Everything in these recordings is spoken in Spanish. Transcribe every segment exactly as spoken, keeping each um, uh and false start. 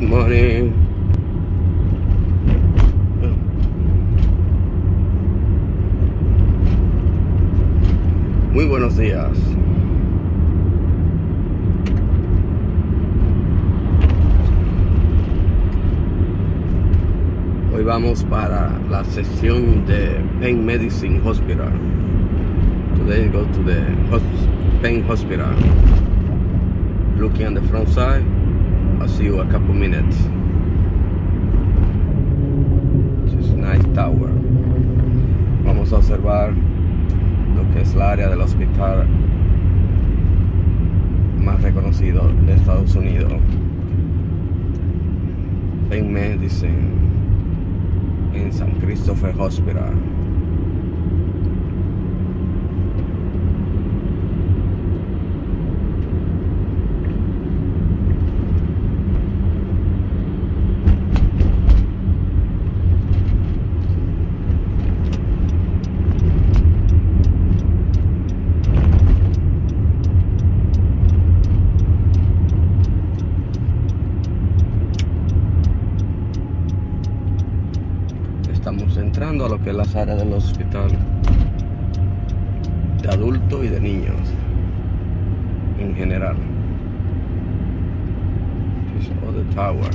morning. Muy buenos días. Hoy vamos para la sesión de Pain Medicine Hospital. Today go to the Pain Hospital. Looking on the front side. I'll see you a couple minutes. This is a nice tower. Vamos a observar lo que es la área del hospital más reconocido de Estados Unidos. Pain Medicine en San Christopher Hospital. Estamos entrando a lo que es las áreas del hospital de adultos y de niños en general. This is all the tower.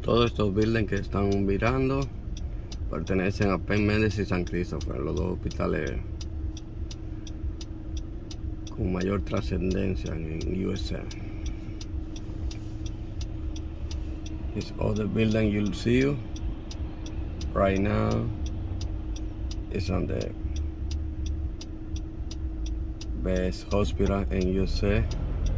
Todos estos buildings que están mirando pertenecen a Penn Medicine y San Christopher, los dos hospitales con mayor trascendencia en U S A. This other building you'll see right now is on the best hospital in U S A.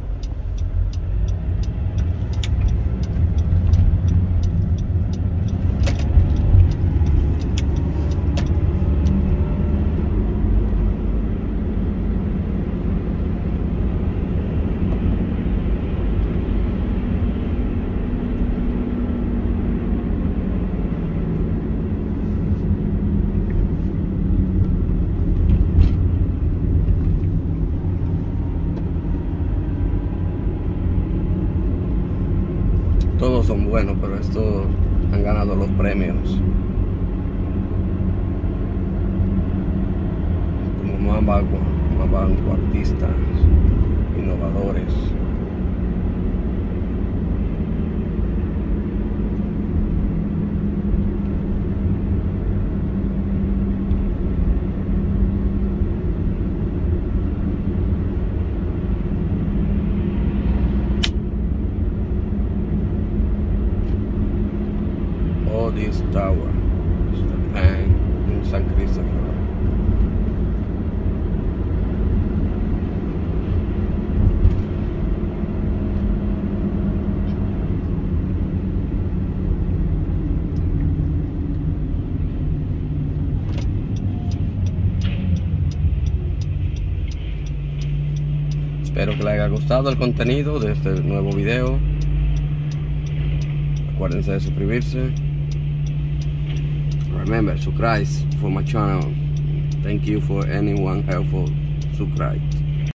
Todos son buenos, pero estos han ganado los premios como más vangu- más vanguardistas, innovadores. This tower is the Penn in San Christopher. Espero que les haya gustado el contenido de este nuevo video. Acuérdense de suscribirse. Remember, subscribe for my channel. Thank you for anyone helpful subscribe.